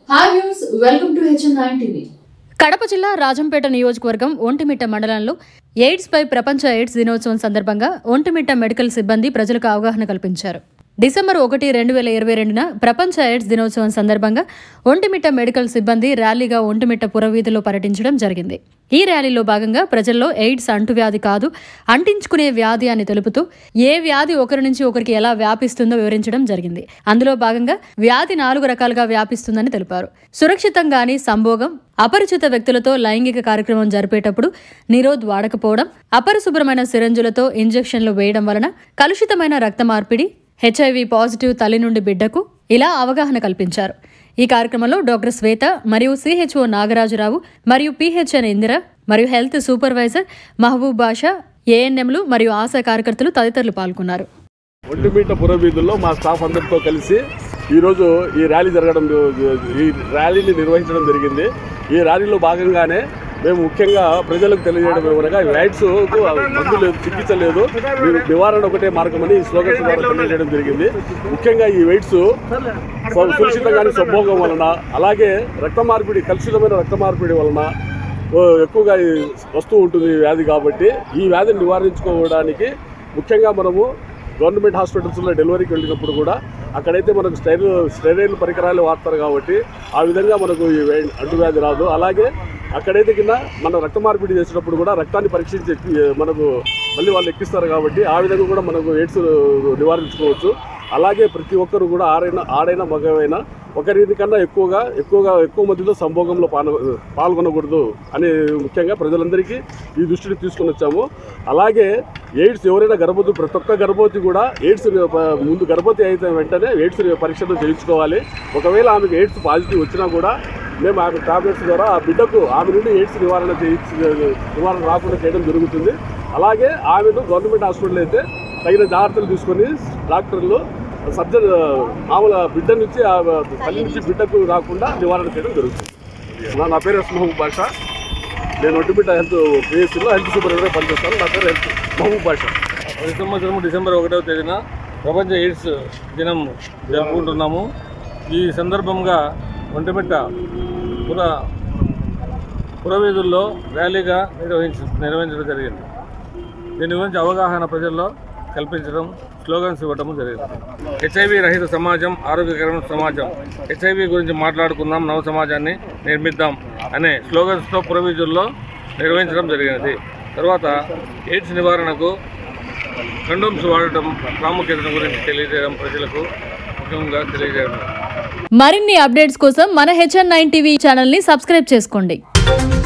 Hi viewers, welcome to HN9Tv. Kadapa జిల్లా రాజంపేట నియోజకవర్గం ఒంటిమిట్ట మండలంలో ఎయిడ్స్ పై ప్రపంచ ఎయిడ్స్ దినోత్సవం సందర్భంగా ఒంటిమిట్ట మెడికల్ సిబ్బంది ప్రజలకు అవగాహన కల్పించారు. డిసెంబర్ 1, 2022న ప్రపంచ ఎయిడ్స్ దినోత్సవం సందర్భంగా ఒంటిమిట్ట మెడికల్ సిబ్బంది ర్యాలీగా ఒంటిమిట్ట పురవీధిలో పర్యటించడం జరిగింది. ఈ ర్యాలీలో భాగంగా ప్రజల్లో ఎయిడ్స్ అంటువ్యాధి కాదు, అంటించుకునే వ్యాధి అని తెలుపుతూ ఏ వ్యాధి ఒకరి నుంచి ఒకరికి ఎలా వ్యాపిస్తుందో వివరించడం జరిగింది. అందులో భాగంగా వ్యాధి 4 రకాలుగా వ్యాపిస్తుందని తెలిపారు. సురక్షితంగాని సంభోగం, అపరిచిత వ్యక్తులతో లైంగిక కార్యక్రమం జరిపేటప్పుడు నిరోధ్ వాడకపోవడం, అపరిశుభ్రమైన సిరంజులతో ఇంజెక్షన్లు వేయడం వలన కలుషితమైన రక్త మార్పిడి, HIV పాజిటివ్ తల్లి నుండి బిడ్డకు ఇలా అవగాహన కల్పించారు. ఈ కార్యక్రమంలో డాక్టర్ శ్వేత మరియు CHO నాగరాజరావు మరియు PHN ఇందిర మరియు హెల్త్ సూపర్వైజర్ మహబూబ్ బాషా, ANMలు మరియు ఆశా కార్యకర్తలు తదితరులు పాల్గొన్నారు. ఒంటిమిట్ట పురవీధుల్లో మా స్టాఫ్ అందరితో కలిసి ఈరోజు ఈ ర్యాలీని నిర్వహించడం జరిగింది. ఈ ర్యాలీలో భాగంగానే మేము ముఖ్యంగా ప్రజలకు తెలియజేయడం ఏమనగా ఎయిడ్స్ మందు లేదు, చికిత్స లేదు, నివారణ ఒకటే మార్గమని ఈ స్లోగన్స్ ద్వారా తెలియజేయడం జరిగింది. ముఖ్యంగా ఈ ఎయిడ్స్ సురక్షితంగానే సంభోగం వలన, అలాగే రక్త మార్పిడి, కలుషితమైన రక్త మార్పిడి వలన ఎక్కువగా వస్తూ ఉంటుంది ఈ వ్యాధి. కాబట్టి ఈ వ్యాధిని నివారించుకోవడానికి ముఖ్యంగా మనము గవర్నమెంట్ హాస్పిటల్స్లో డెలివరీకి వెళ్ళినప్పుడు కూడా అక్కడైతే మనకు స్టెరైల్ పరికరాలు వాడతారు కాబట్టి ఆ విధంగా మనకు ఈ అంటువ్యాధి రాదు. అలాగే అక్కడైతే కింద మన రక్త మార్పిడి చేసినప్పుడు కూడా రక్తాన్ని పరీక్షించి మనకు మళ్ళీ వాళ్ళు ఎక్కిస్తారు కాబట్టి ఆ విధంగా కూడా మనకు ఎయిడ్స్ నివారించుకోవచ్చు. అలాగే ప్రతి ఒక్కరు కూడా ఆడైనా మగవైనా ఒకరి కన్నా ఎక్కువ మందితో సంభోగంలో పాల్గొనకూడదు అని ముఖ్యంగా ప్రజలందరికీ ఈ దృష్టిని తీసుకుని వచ్చాము. అలాగే ఎయిడ్స్ ఎవరైనా ప్రతి ఒక్క గర్భవతి కూడా ఎయిడ్స్ ముందు గర్భవతి అయితే వెంటనే ఎయిడ్స్ పరీక్షలు చేయించుకోవాలి. ఒకవేళ ఆమెకు ఎయిడ్స్ పాజిటివ్ వచ్చినా కూడా మేము ఆమె టాబ్లెట్స్ ద్వారా ఆ బిడ్డకు ఆమె నుండి ఎయిడ్స్ నివారణ రాకుండా చేయడం జరుగుతుంది. అలాగే ఆమెను గవర్నమెంట్ హాస్పిటల్ అయితే తగిన జాగ్రత్తలు తీసుకొని డాక్టర్లు సర్జన్ మామూలు బిడ్డ నుంచి తల్లి నుంచి బిడ్డకు రాకుండా నివారణ చేయడం జరుగుతుంది. నా పేరు మహబూబ్ బాషా. నేను ఒంటిమిట్ట హెల్త్ PHCలో హెల్త్ సూపర్వైజర్గా పనిచేస్తాను. నా పేరు మహబూబ్ బాషా. ప్రతి సంవత్సరం డిసెంబర్ 1వ తేదీన ప్రపంచ ఎయిడ్స్ దినం జరుపుకుంటున్నాము. ఈ సందర్భంగా ఒంటిమిట్ట పురవీధుల్లో ర్యాలీగా నిర్వహించడం జరిగింది. దీని గురించి అవగాహన ప్రజల్లో కల్పించడం, స్లోగన్స్ ఇవ్వడం జరిగింది. HIV రహిత సమాజం, ఆరోగ్యకరమైన సమాజం, HIV గురించి మాట్లాడుకుందాం, నవ సమాజాన్ని నిర్మిద్దాం అనే స్లోగన్స్తో పురవీధుల్లో నిర్వహించడం జరిగినది. తర్వాత ఎయిడ్స్ నివారణకు కండోమ్స్ వాడటం ప్రాముఖ్యతను గురించి తెలియజేయడం, ప్రజలకు ముఖ్యంగా తెలియజేయడం. మరిన్ని అప్డేట్స్ కోసం మన HN9TV ఛానల్ని సబ్స్క్రైబ్ చేసుకోండి.